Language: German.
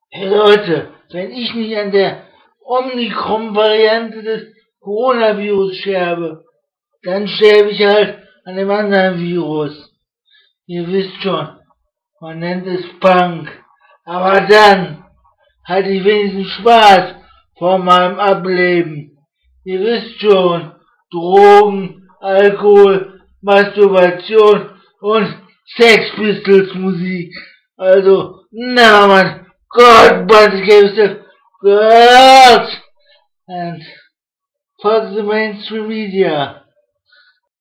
Hey Leute, wenn ich nicht an der Omikron-Variante des Coronavirus sterbe, dann sterbe ich halt an dem anderen Virus. Ihr wisst schon, man nennt es Punk. Aber dann hatte ich wenigstens Spaß vor meinem Ableben. Ihr wisst schon, Drogen, Alkohol, Masturbation und Sex Pistols Musik. Also, na man, God, but it gives the girls and fuck the mainstream media.